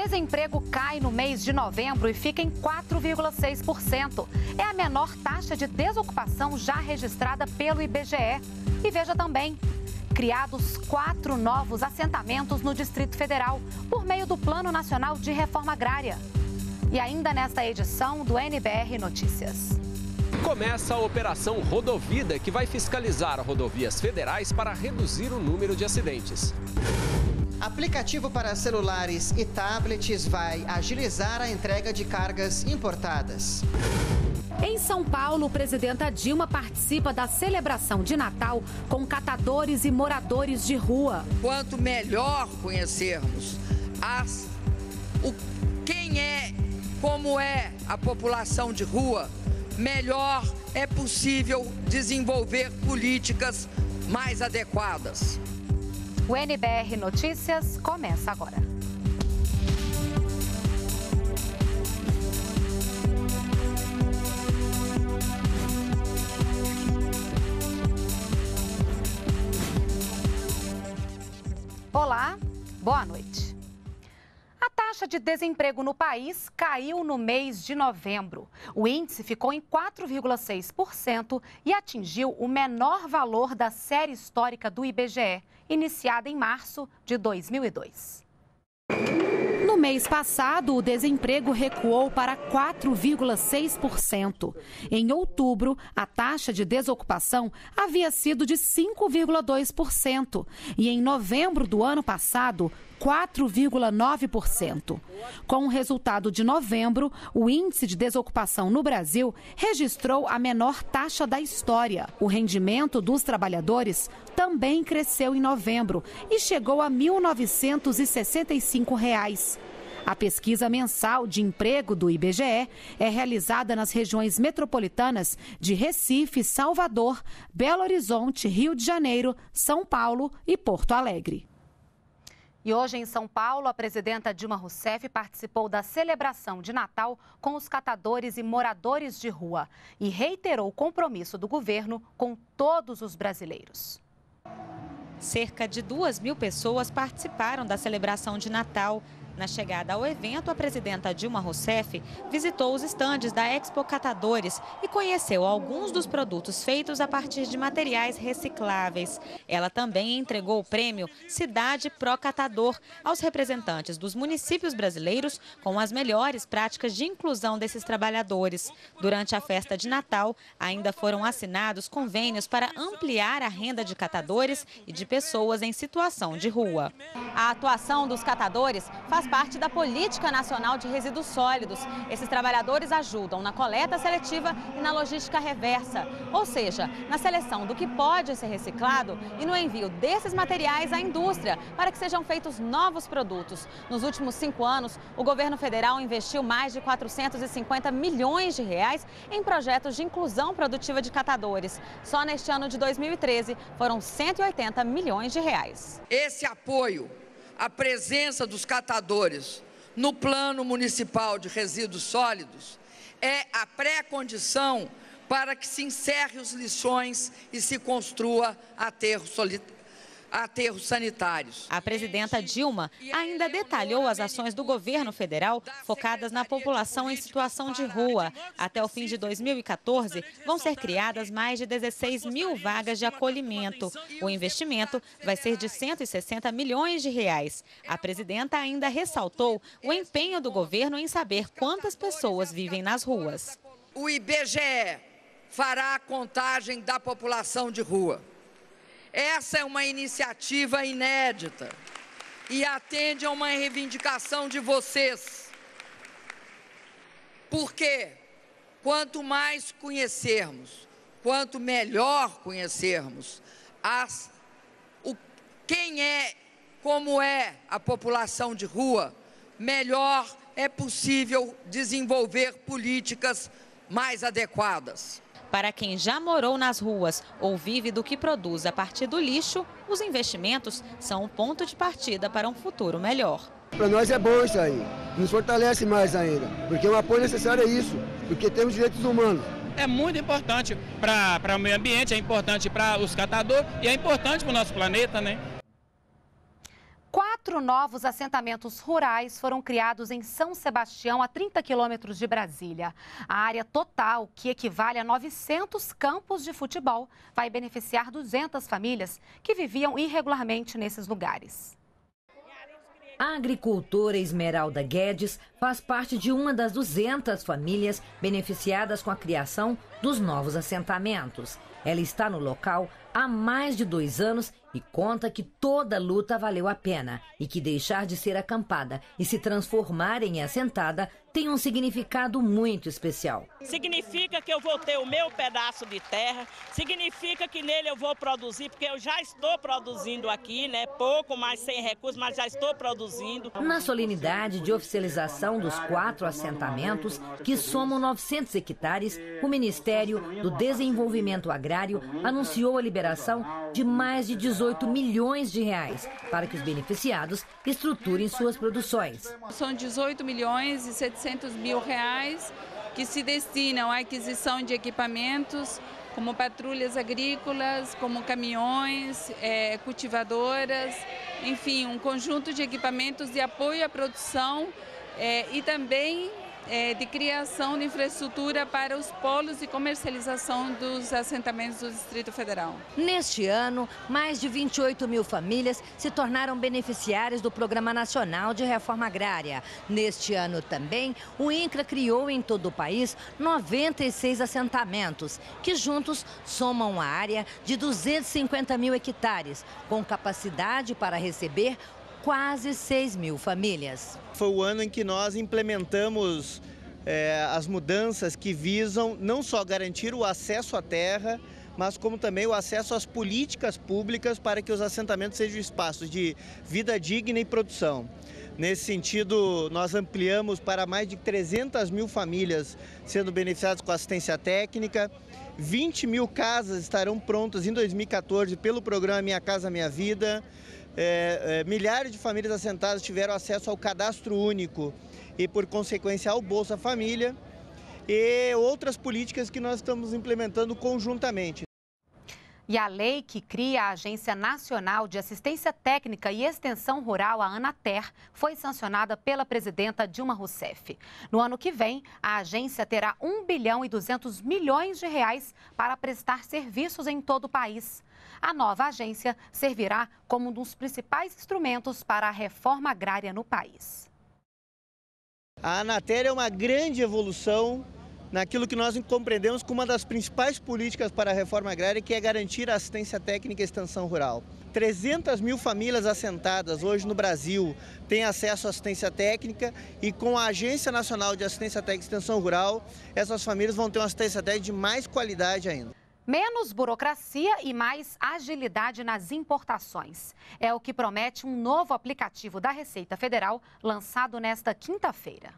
desemprego cai no mês de novembro e fica em 4,6%. É a menor taxa de desocupação já registrada pelo IBGE. E veja também, criados 4 novos assentamentos no Distrito Federal por meio do Plano Nacional de Reforma Agrária. E ainda nesta edição do NBR Notícias. Começa a Operação Rodovida, que vai fiscalizar rodovias federais para reduzir o número de acidentes. Aplicativo para celulares e tablets vai agilizar a entrega de cargas importadas. Em São Paulo, presidenta Dilma participa da celebração de Natal com catadores e moradores de rua. Quanto melhor conhecermos quem é, como é a população de rua, melhor é possível desenvolver políticas mais adequadas. O NBR Notícias começa agora. Olá, boa noite. A taxa de desemprego no país caiu no mês de novembro. O índice ficou em 4,6% e atingiu o menor valor da série histórica do IBGE, iniciada em março de 2002. No mês passado, o desemprego recuou para 4,6%. Em outubro, a taxa de desocupação havia sido de 5,2%. E em novembro do ano passado, 4,9%. Com o resultado de novembro, o índice de desocupação no Brasil registrou a menor taxa da história. O rendimento dos trabalhadores também cresceu em novembro e chegou a R$ 1.965. A pesquisa mensal de emprego do IBGE é realizada nas regiões metropolitanas de Recife, Salvador, Belo Horizonte, Rio de Janeiro, São Paulo e Porto Alegre. E hoje em São Paulo, a presidenta Dilma Rousseff participou da celebração de Natal com os catadores e moradores de rua e reiterou o compromisso do governo com todos os brasileiros. Cerca de 2.000 pessoas participaram da celebração de Natal. Na chegada ao evento, a presidenta Dilma Rousseff visitou os estandes da Expo Catadores e conheceu alguns dos produtos feitos a partir de materiais recicláveis. Ela também entregou o prêmio Cidade Pro Catador aos representantes dos municípios brasileiros com as melhores práticas de inclusão desses trabalhadores. Durante a festa de Natal, ainda foram assinados convênios para ampliar a renda de catadores e de pessoas em situação de rua. A atuação dos catadores faz parte da Política Nacional de Resíduos Sólidos. Esses trabalhadores ajudam na coleta seletiva e na logística reversa, ou seja, na seleção do que pode ser reciclado e no envio desses materiais à indústria para que sejam feitos novos produtos. Nos últimos 5 anos, o governo federal investiu mais de 450 milhões de reais em projetos de inclusão produtiva de catadores. Só neste ano de 2013 foram 180 milhões de reais. Esse apoio, a presença dos catadores no Plano Municipal de Resíduos Sólidos é a pré-condição para que se encerre os lixões e se construa aterros sanitários. A presidenta Dilma ainda detalhou as ações do governo federal focadas na população em situação de rua. Até o fim de 2014, vão ser criadas mais de 16 mil vagas de acolhimento. O investimento vai ser de 160 milhões de reais. A presidenta ainda ressaltou o empenho do governo em saber quantas pessoas vivem nas ruas. O IBGE fará a contagem da população de rua. Essa é uma iniciativa inédita e atende a uma reivindicação de vocês. Porque quanto mais conhecermos, quanto melhor conhecermos quem é, como é a população de rua, melhor é possível desenvolver políticas mais adequadas. Para quem já morou nas ruas ou vive do que produz a partir do lixo, os investimentos são um ponto de partida para um futuro melhor. Para nós é bom isso aí, nos fortalece mais ainda, porque um apoio necessário é isso, porque temos direitos humanos. É muito importante para o meio ambiente, é importante para os catadores e é importante para o nosso planeta, né? 4 novos assentamentos rurais foram criados em São Sebastião, a 30 quilômetros de Brasília. A área total, que equivale a 900 campos de futebol, vai beneficiar 200 famílias que viviam irregularmente nesses lugares. A agricultora Esmeralda Guedes faz parte de uma das 200 famílias beneficiadas com a criação dos novos assentamentos. Ela está no local há mais de 2 anos e conta que toda luta valeu a pena e que deixar de ser acampada e se transformar em assentada tem um significado muito especial. Significa que eu vou ter o meu pedaço de terra, significa que nele eu vou produzir, porque eu já estou produzindo aqui, né? Pouco, mas sem recursos, mas já estou produzindo. Na solenidade de oficialização dos 4 assentamentos, que somam 900 hectares, o Ministério do Desenvolvimento Agrário anunciou a liberação de mais de 18 milhões de reais para que os beneficiados estruturem suas produções. São 18 milhões e 700 mil reais que se destinam à aquisição de equipamentos como patrulhas agrícolas, como caminhões, cultivadoras, enfim, um conjunto de equipamentos de apoio à produção e também de criação de infraestrutura para os polos de comercialização dos assentamentos do Distrito Federal. Neste ano, mais de 28 mil famílias se tornaram beneficiárias do Programa Nacional de Reforma Agrária. Neste ano também, o INCRA criou em todo o país 96 assentamentos, que juntos somam uma área de 250 mil hectares, com capacidade para receber quase 6 mil famílias. Foi o ano em que nós implementamos as mudanças que visam não só garantir o acesso à terra, mas como também o acesso às políticas públicas para que os assentamentos sejam espaços de vida digna e produção. Nesse sentido, nós ampliamos para mais de 300 mil famílias sendo beneficiadas com assistência técnica. 20 mil casas estarão prontas em 2014 pelo programa Minha Casa Minha Vida. Milhares de famílias assentadas tiveram acesso ao cadastro único e, por consequência, ao Bolsa Família e outras políticas que nós estamos implementando conjuntamente. E a lei que cria a Agência Nacional de Assistência Técnica e Extensão Rural, a Anater, foi sancionada pela presidenta Dilma Rousseff. No ano que vem, a agência terá 1 bilhão e 200 milhões de reais para prestar serviços em todo o país. A nova agência servirá como um dos principais instrumentos para a reforma agrária no país. A Anater é uma grande evolução naquilo que nós compreendemos como uma das principais políticas para a reforma agrária, que é garantir a assistência técnica e extensão rural. 300 mil famílias assentadas hoje no Brasil têm acesso à assistência técnica e com a Agência Nacional de Assistência Técnica e Extensão Rural, essas famílias vão ter uma assistência técnica de mais qualidade ainda. Menos burocracia e mais agilidade nas importações. É o que promete um novo aplicativo da Receita Federal lançado nesta quinta-feira.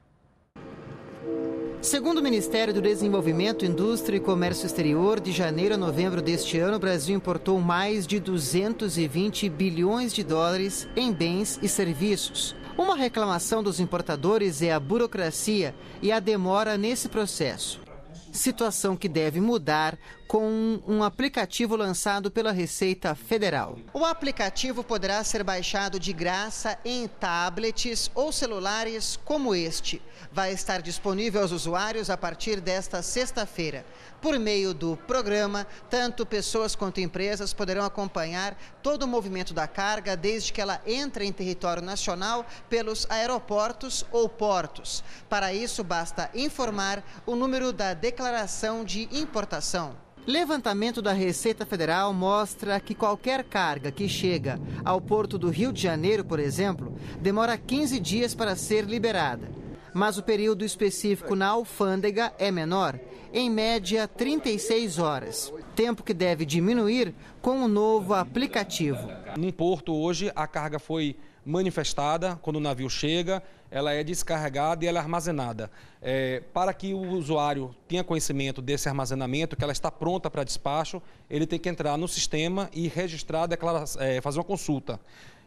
Segundo o Ministério do Desenvolvimento, Indústria e Comércio Exterior, de janeiro a novembro deste ano, o Brasil importou mais de 220 bilhões de dólares em bens e serviços. Uma reclamação dos importadores é a burocracia e a demora nesse processo. Situação que deve mudar com um aplicativo lançado pela Receita Federal. O aplicativo poderá ser baixado de graça em tablets ou celulares como este. Vai estar disponível aos usuários a partir desta sexta-feira. Por meio do programa, tanto pessoas quanto empresas poderão acompanhar todo o movimento da carga desde que ela entre em território nacional pelos aeroportos ou portos. Para isso, basta informar o número da declaração de importação. Levantamento da Receita Federal mostra que qualquer carga que chega ao Porto do Rio de Janeiro, por exemplo, demora 15 dias para ser liberada. Mas o período específico na alfândega é menor, em média 36 horas. Tempo que deve diminuir com o novo aplicativo. Num porto hoje, a carga foi manifestada quando o navio chega, ela é descarregada e ela é armazenada. Para que o usuário tenha conhecimento desse armazenamento, que ela está pronta para despacho, ele tem que entrar no sistema e registrar, fazer uma consulta.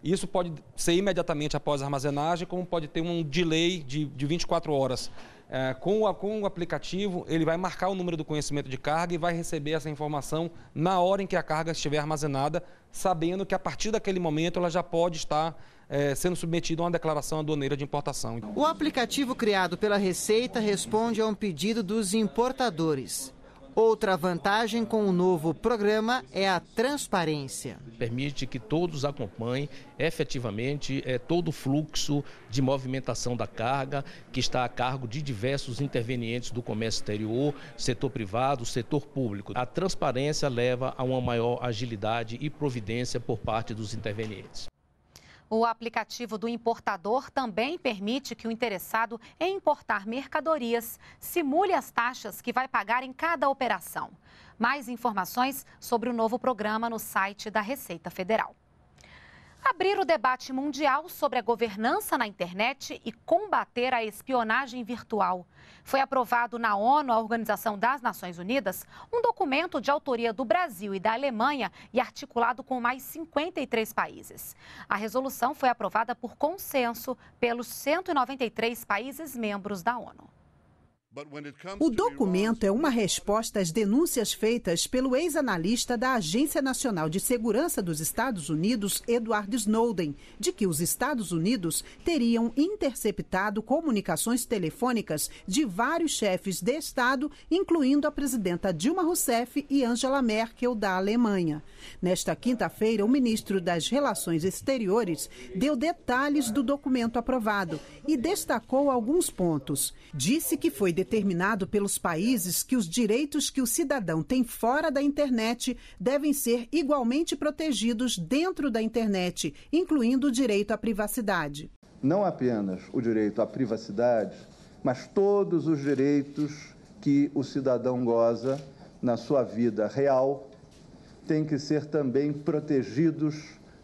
Isso pode ser imediatamente após a armazenagem, como pode ter um delay de 24 horas. Com o aplicativo, ele vai marcar o número do conhecimento de carga e vai receber essa informação na hora em que a carga estiver armazenada, sabendo que a partir daquele momento ela já pode estar sendo submetida a uma declaração aduaneira de importação. O aplicativo criado pela Receita responde a um pedido dos importadores. Outra vantagem com o novo programa é a transparência. Permite que todos acompanhem efetivamente todo o fluxo de movimentação da carga, que está a cargo de diversos intervenientes do comércio exterior, setor privado, setor público. A transparência leva a uma maior agilidade e providência por parte dos intervenientes. O aplicativo do importador também permite que o interessado em importar mercadorias simule as taxas que vai pagar em cada operação. Mais informações sobre o novo programa no site da Receita Federal. Abrir o debate mundial sobre a governança na internet e combater a espionagem virtual. Foi aprovado na ONU, a Organização das Nações Unidas, um documento de autoria do Brasil e da Alemanha e articulado com mais 53 países. A resolução foi aprovada por consenso pelos 193 países membros da ONU. O documento é uma resposta às denúncias feitas pelo ex-analista da Agência Nacional de Segurança dos Estados Unidos, Edward Snowden, de que os Estados Unidos teriam interceptado comunicações telefônicas de vários chefes de Estado, incluindo a presidenta Dilma Rousseff e Angela Merkel, da Alemanha. Nesta quinta-feira, o ministro das Relações Exteriores deu detalhes do documento aprovado e destacou alguns pontos. Disse que foi determinado pelos países que os direitos que o cidadão tem fora da internet devem ser igualmente protegidos dentro da internet, incluindo o direito à privacidade. Não apenas o direito à privacidade, mas todos os direitos que o cidadão goza na sua vida real têm que ser também protegidos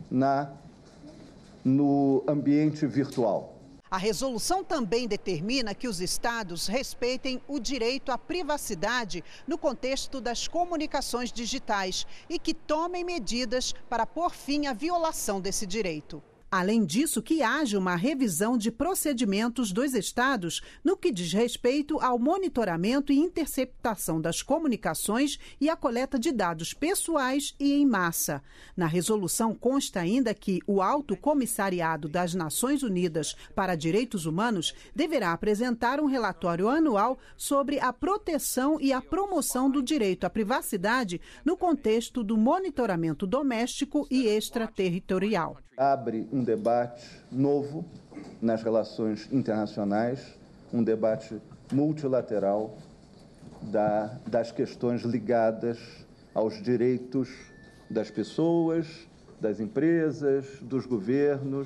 no ambiente virtual. A resolução também determina que os estados respeitem o direito à privacidade no contexto das comunicações digitais e que tomem medidas para pôr fim à violação desse direito. Além disso, que haja uma revisão de procedimentos dos estados no que diz respeito ao monitoramento e interceptação das comunicações e a coleta de dados pessoais e em massa. Na resolução consta ainda que o Alto Comissariado das Nações Unidas para Direitos Humanos deverá apresentar um relatório anual sobre a proteção e a promoção do direito à privacidade no contexto do monitoramento doméstico e extraterritorial. Abre um debate novo nas relações internacionais, um debate multilateral das questões ligadas aos direitos das pessoas, das empresas, dos governos,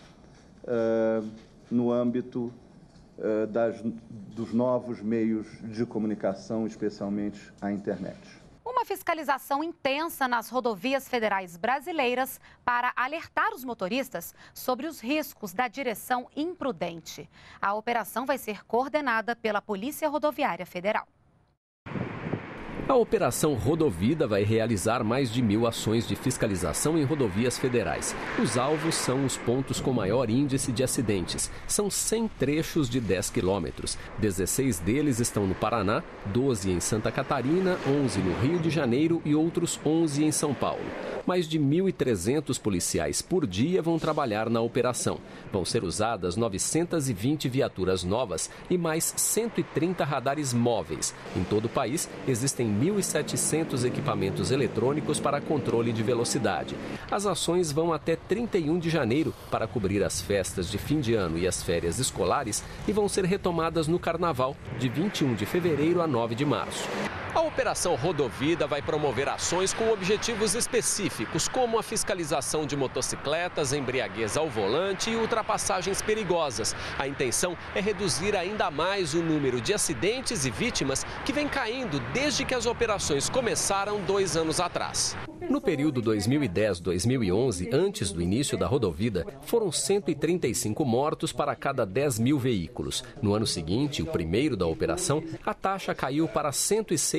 no âmbito dos novos meios de comunicação, especialmente a internet. Uma fiscalização intensa nas rodovias federais brasileiras para alertar os motoristas sobre os riscos da direção imprudente. A operação vai ser coordenada pela Polícia Rodoviária Federal. A Operação Rodovida vai realizar mais de 1.000 ações de fiscalização em rodovias federais. Os alvos são os pontos com maior índice de acidentes. São 100 trechos de 10 quilômetros. 16 deles estão no Paraná, 12 em Santa Catarina, 11 no Rio de Janeiro e outros 11 em São Paulo. Mais de 1.300 policiais por dia vão trabalhar na operação. Vão ser usadas 920 viaturas novas e mais 130 radares móveis. Em todo o país, existem 1.700 equipamentos eletrônicos para controle de velocidade. As ações vão até 31 de janeiro para cobrir as festas de fim de ano e as férias escolares e vão ser retomadas no Carnaval, de 21 de fevereiro a 9 de março. A Operação Rodovida vai promover ações com objetivos específicos, como a fiscalização de motocicletas, embriaguez ao volante e ultrapassagens perigosas. A intenção é reduzir ainda mais o número de acidentes e vítimas que vem caindo desde que as operações começaram 2 anos atrás. No período 2010-2011, antes do início da rodovida, foram 135 mortos para cada 10 mil veículos. No ano seguinte, o primeiro da operação, a taxa caiu para 106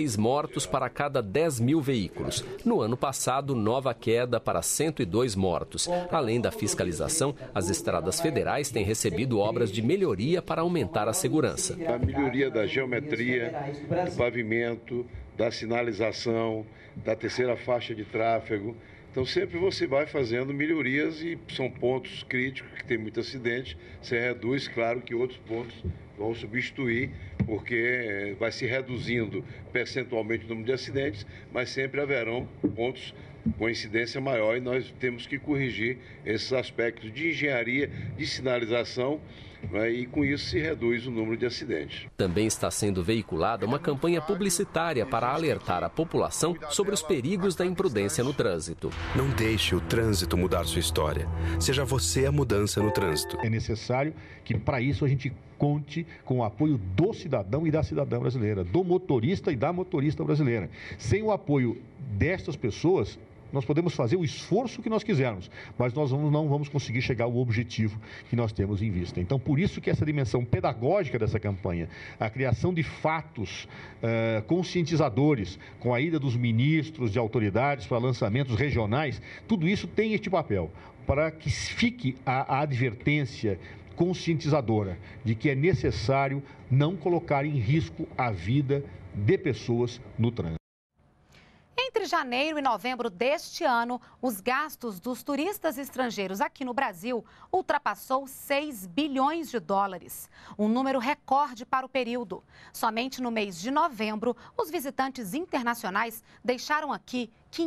6 mortos para cada 10 mil veículos. No ano passado, nova queda para 102 mortos. Além da fiscalização, as estradas federais têm recebido obras de melhoria para aumentar a segurança. A melhoria da geometria, do pavimento, da sinalização, da terceira faixa de tráfego. Então sempre você vai fazendo melhorias e são pontos críticos que tem muito acidente. Você reduz, claro que outros pontos vão substituir, porque vai se reduzindo percentualmente o número de acidentes, mas sempre haverão pontos com incidência maior e nós temos que corrigir esses aspectos de engenharia, de sinalização, né, e com isso se reduz o número de acidentes. Também está sendo veiculada uma campanha publicitária para alertar a população sobre os perigos da imprudência no trânsito. Não deixe o trânsito mudar sua história. Seja você a mudança no trânsito. É necessário que para isso a gente conte com o apoio do cidadão e da cidadã brasileira, do motorista e da motorista brasileira. Sem o apoio destas pessoas, nós podemos fazer o esforço que nós quisermos, mas nós não vamos conseguir chegar ao objetivo que nós temos em vista. Então, por isso que essa dimensão pedagógica dessa campanha, a criação de fatos conscientizadores, com a ida dos ministros, de autoridades para lançamentos regionais, tudo isso tem este papel, para que fique a advertência conscientizadora de que é necessário não colocar em risco a vida de pessoas no trânsito. Entre janeiro e novembro deste ano, os gastos dos turistas estrangeiros aqui no Brasil ultrapassou 6 bilhões de dólares, um número recorde para o período. Somente no mês de novembro, os visitantes internacionais deixaram aqui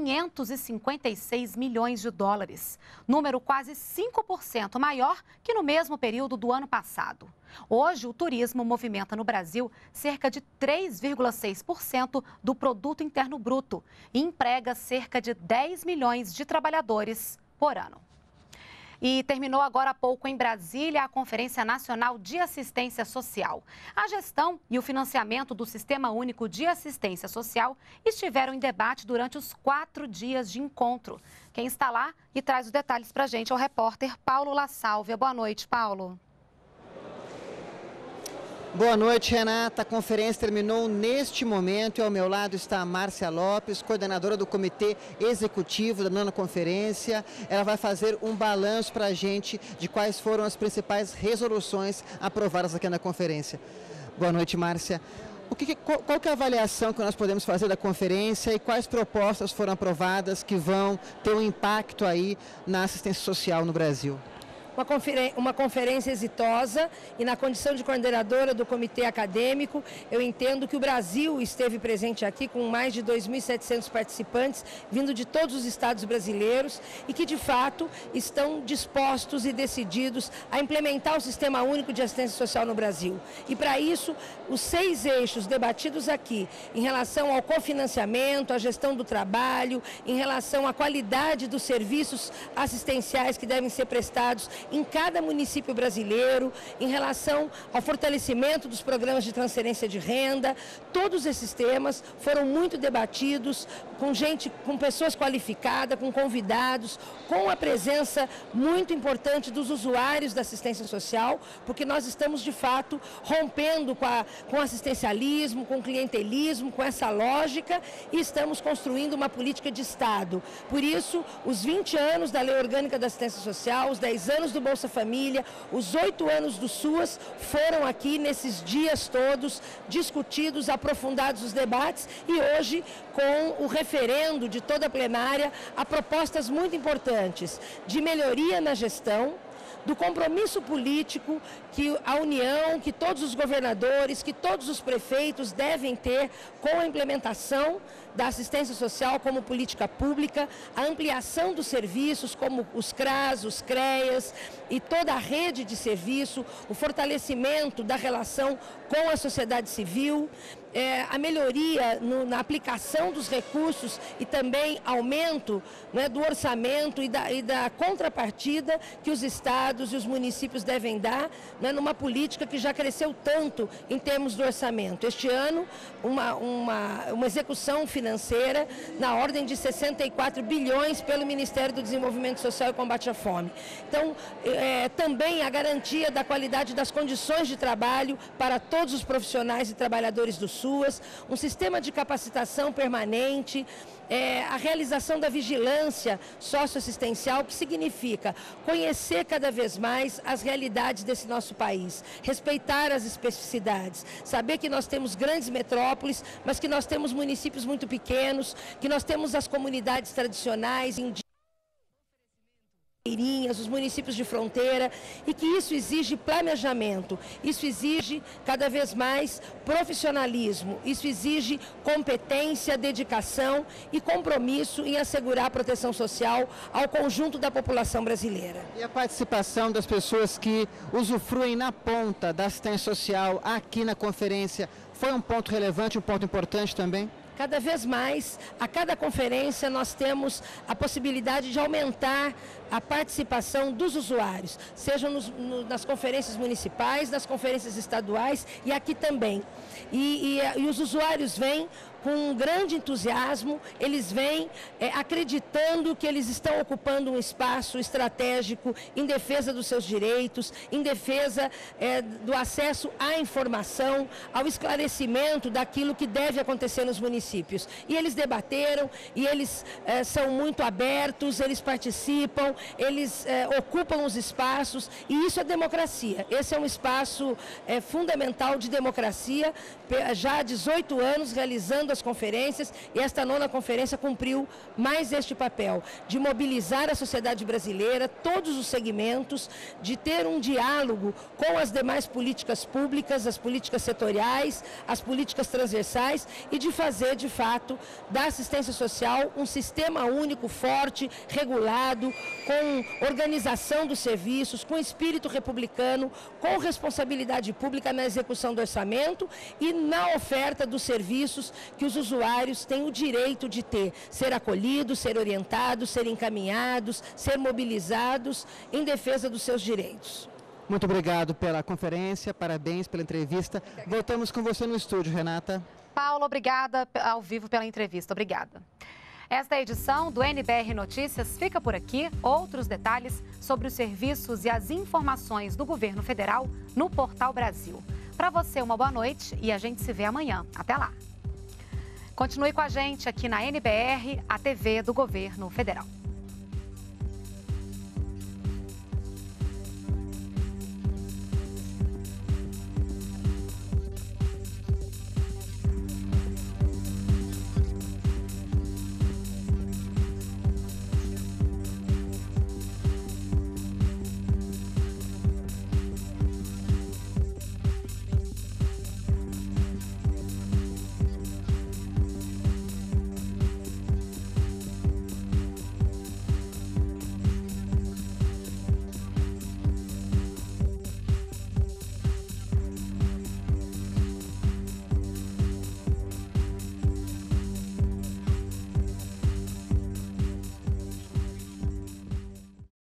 556 milhões de dólares, número quase 5% maior que no mesmo período do ano passado. Hoje, o turismo movimenta no Brasil cerca de 3,6% do produto interno bruto e emprega cerca de 10 milhões de trabalhadores por ano. E terminou agora há pouco em Brasília a Conferência Nacional de Assistência Social. A gestão e o financiamento do Sistema Único de Assistência Social estiveram em debate durante os 4 dias de encontro. Quem está lá e traz os detalhes para a gente é o repórter Paulo La Sálvia. Boa noite, Paulo. Boa noite, Renata. A conferência terminou neste momento e ao meu lado está a Márcia Lopes, coordenadora do Comitê Executivo da 9ª Conferência. Ela vai fazer um balanço para a gente de quais foram as resoluções aprovadas aqui na conferência. Boa noite, Márcia. Qual que é a avaliação que nós podemos fazer da conferência e quais propostas foram aprovadas que vão ter um impacto aí na assistência social no Brasil? Uma conferência exitosa e na condição de coordenadora do comitê acadêmico, eu entendo que o Brasil esteve presente aqui com mais de 2.700 participantes, vindo de todos os estados brasileiros e que de fato estão dispostos e decididos a implementar o Sistema Único de Assistência Social no Brasil. E para isso, os 6 eixos debatidos aqui em relação ao cofinanciamento, à gestão do trabalho, em relação à qualidade dos serviços assistenciais que devem ser prestados em cada município brasileiro, em relação ao fortalecimento dos programas de transferência de renda, todos esses temas foram muito debatidos com pessoas qualificadas, com convidados, com a presença muito importante dos usuários da assistência social, porque nós estamos de fato rompendo com assistencialismo, com clientelismo, com essa lógica e estamos construindo uma política de Estado. Por isso, os 20 anos da Lei Orgânica da Assistência Social, os 10 anos do Bolsa Família, os 8 anos do SUAS foram aqui nesses dias todos discutidos, aprofundados os debates e hoje com o referendo de toda a plenária há propostas muito importantes de melhoria na gestão, do compromisso político que a União, que todos os governadores, que todos os prefeitos devem ter com a implementação da assistência social como política pública, a ampliação dos serviços como os CRAS, os CREAS e toda a rede de serviço, o fortalecimento da relação com a sociedade civil, a melhoria na aplicação dos recursos e também aumento, né, do orçamento e da contrapartida que os estados e os municípios devem dar, né, numa política que já cresceu tanto em termos do orçamento. Este ano, uma execução financeira na ordem de 64 bilhões pelo Ministério do Desenvolvimento Social e Combate à Fome. Então, também a garantia da qualidade das condições de trabalho para todos os profissionais e trabalhadores do SUS, SUAS, um sistema de capacitação permanente, a realização da vigilância socioassistencial, que significa conhecer cada vez mais as realidades desse nosso país, respeitar as especificidades, saber que nós temos grandes metrópoles, mas que nós temos municípios muito pequenos, que nós temos as comunidades tradicionais, indígenas, os municípios de fronteira, e que isso exige planejamento, isso exige cada vez mais profissionalismo, isso exige competência, dedicação e compromisso em assegurar a proteção social ao conjunto da população brasileira. E a participação das pessoas que usufruem na ponta da assistência social aqui na conferência foi um ponto relevante, um ponto importante também? Cada vez mais, a cada conferência, nós temos a possibilidade de aumentar a participação dos usuários, sejam nas conferências municipais, nas conferências estaduais e aqui também. E os usuários vêm com um grande entusiasmo, eles vêm acreditando que eles estão ocupando um espaço estratégico em defesa dos seus direitos, em defesa do acesso à informação, ao esclarecimento daquilo que deve acontecer nos municípios. E eles debateram, e eles são muito abertos, eles participam, eles ocupam os espaços, e isso é democracia. Esse é um espaço fundamental de democracia, já há 18 anos realizando as conferências, e esta 9ª conferência cumpriu mais este papel, de mobilizar a sociedade brasileira, todos os segmentos, de ter um diálogo com as demais políticas públicas, as políticas setoriais, as políticas transversais, e de fazer, de fato, da assistência social um sistema único, forte, regulado, com organização dos serviços, com espírito republicano, com responsabilidade pública na execução do orçamento e na oferta dos serviços que os usuários têm o direito de ter, ser acolhidos, ser orientados, ser encaminhados, ser mobilizados em defesa dos seus direitos. Muito obrigado pela conferência, parabéns pela entrevista. Voltamos com você no estúdio, Renata. Paula, obrigada ao vivo pela entrevista. Obrigada. Esta edição do NBR Notícias fica por aqui. Outros detalhes sobre os serviços e as informações do governo federal no Portal Brasil. Para você, uma boa noite e a gente se vê amanhã. Até lá. Continue com a gente aqui na NBR, a TV do Governo Federal.